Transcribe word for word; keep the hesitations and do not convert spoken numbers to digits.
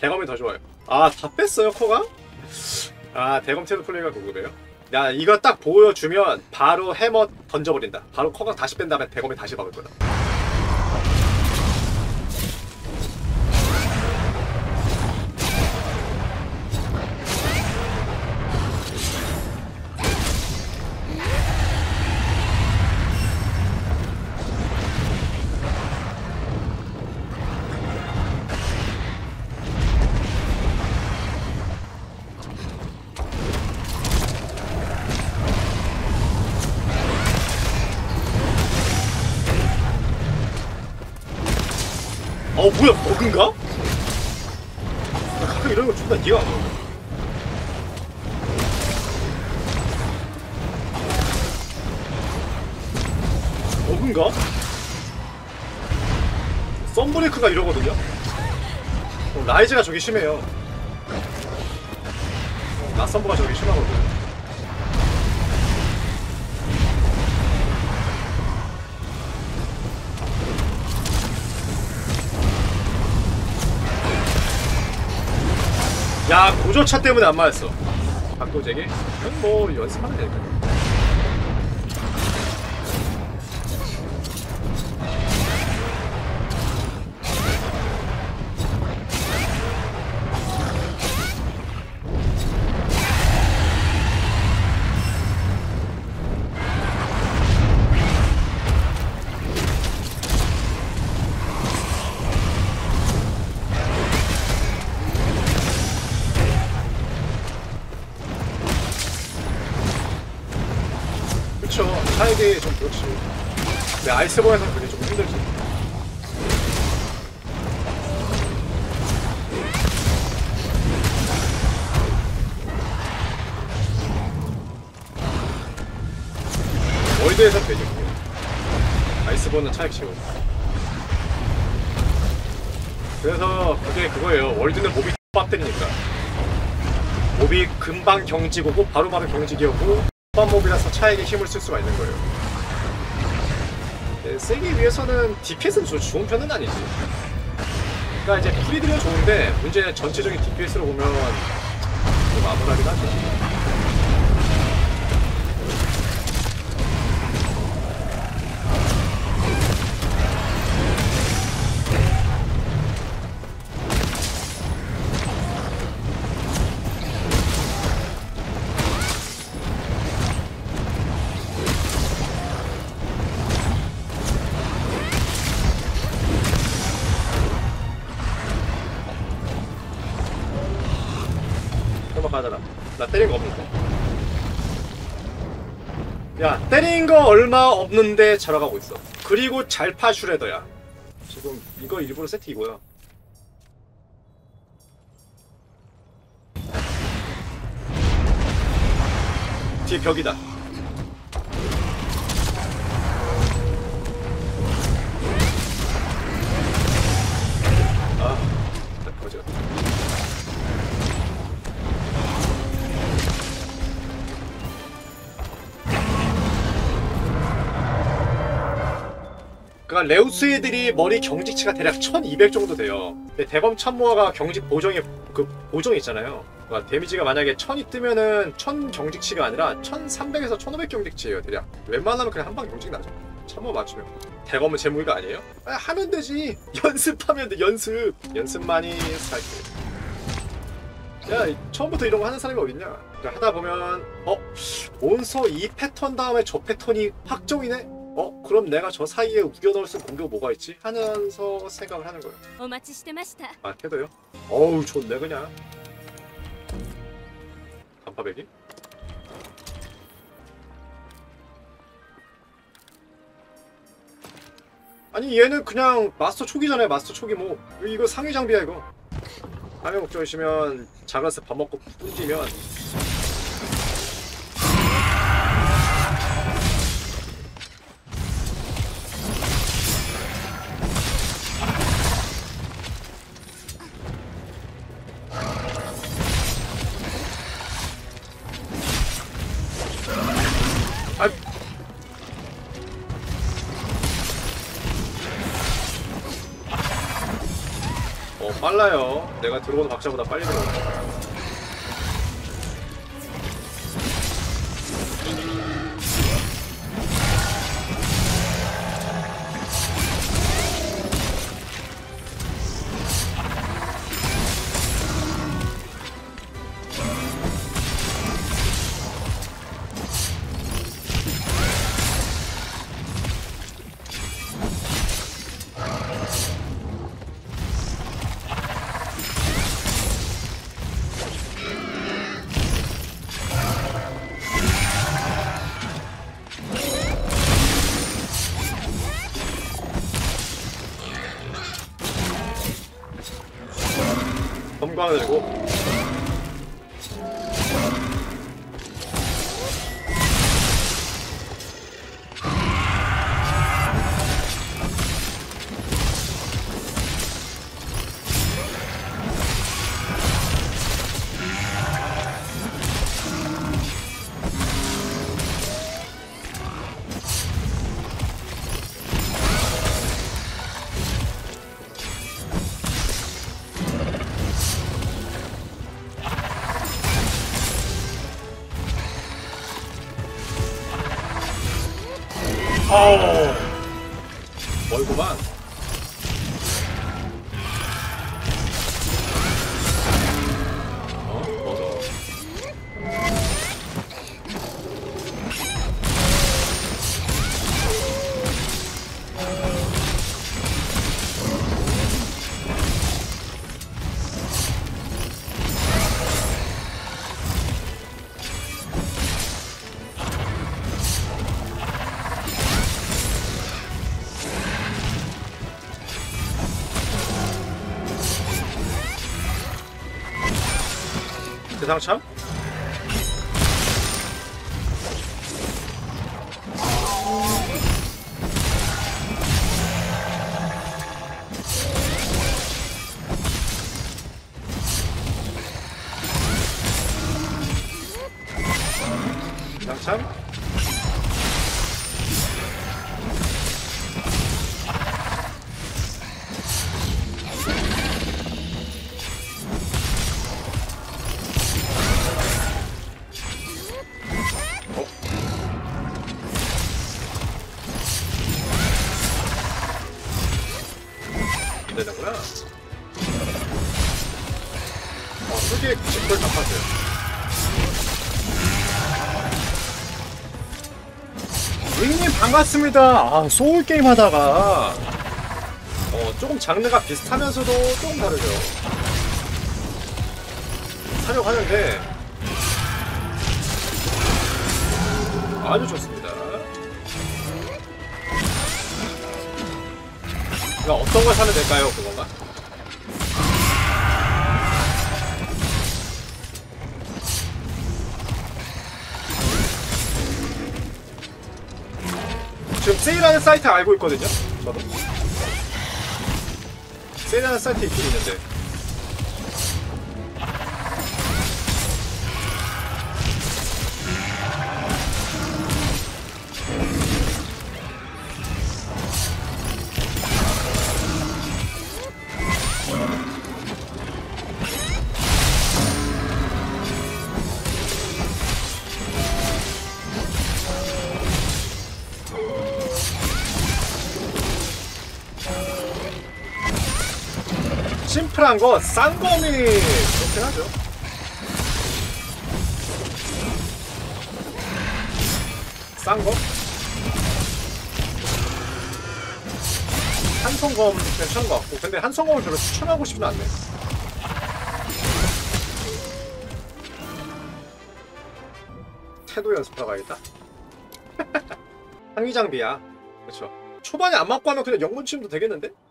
대검이 더 좋아요. 아, 다 뺐어요 커가? 아, 대검 테드 플레이가 궁금해요. 야, 이거 딱 보여주면 바로 해머 던져버린다. 바로 커가 다시 뺀 다음에 대검에 다시 박을 거다. 어, 뭐야, 버그인가? 가끔 이런 거 존나 이해가 안 가. 버그인가? 썬브레이크가 이러거든요? 어, 라이즈가 저기 심해요. 낯선브가 저기 심하거든. 야, 고조차 때문에 안 맞았어. 각도제기? 그건 뭐 연습하면 되니까. 차이게 좀 그렇지. 근데 아이스본에서는 그게 좀 힘들지. 월드에서는 되죠. 아이스본은 차익 치고. 그래서 그게 그거예요. 월드는 몹이 빡때리니까. 몹이 금방 경직오고 바로바로 경직이오고 몹이라서 차에게 힘을 쓸 수가 있는 거예요. 네, 세기 위해서는 디피에스는 좀 좋은 편은 아니지. 그러니까 이제 프리들은 좋은데 문제는 전체적인 디피에스로 보면 좀 암울하긴 하죠. 가잖아. 나 때린 거 없는데. 야, 때린 거 얼마 없는데 자라가고 있어. 그리고 잘파 슈레더야. 지금 이거 일부러 세트 이거야. 뒤에 벽이다. 아, 거지. 그러니까 레우스 애들이 머리 경직치가 대략 천이백 정도 돼요. 근데 대검 참모아가 경직 보정에 그 보정이 있잖아요. 그러니까 데미지가 만약에 천이 뜨면은 천 경직치가 아니라 천삼백에서 천오백 경직치예요 대략. 웬만하면 그냥 한 방 경직 나죠. 참모 맞추면. 대검은 제 무기가 아니에요? 아, 하면 되지. 연습하면 돼. 연습. 연습만이 스타일트. 야, 처음부터 이런 거 하는 사람이 어딨냐? 그러니까 하다 보면 어? 몬스터 이 패턴 다음에 저 패턴이 확정이네? 어? 그럼 내가 저 사이에 우겨넣을 수 있는 공격 뭐가 있지? 하면서 생각을 하는 거예요. 아, 태도요? 어우, 좋네 그냥. 간파배기? 아니 얘는 그냥 마스터 초기잖아요. 마스터 초기 뭐 이거 상위 장비야 이거. 방해 목적 있으면 자가스 밥 먹고 뿜뛰면 아, 빨라요. 내가 들어오는 박자보다 빨리 들어오네. 검광을 들고 어우 멀구만. 어? 멀어. 대상참? 대상참? 되는구나. 어, 크게 구십 불 갚았어요. 윙님 반갑습니다. 아, 소울게임 하다가 어, 조금 장르가 비슷하면서도 조금 다르죠. 사려하는데 아주 좋습니다. 어떤 걸 사면 될까요? 그건가? 지금 세일하는 사이트 알고 있거든요? 저도 세일하는 사이트 있긴 있는데 심플한 거 싼 거미 좋긴 하죠. 싼 거? 한성검 괜찮은 것 같고 근데 한성검을 별로 추천하고 싶진 않네. 태도 연습하러 가야겠다. 상위 장비야. 그쵸. 초반에 안 맞고 하면 그냥 영문 치면 되겠는데?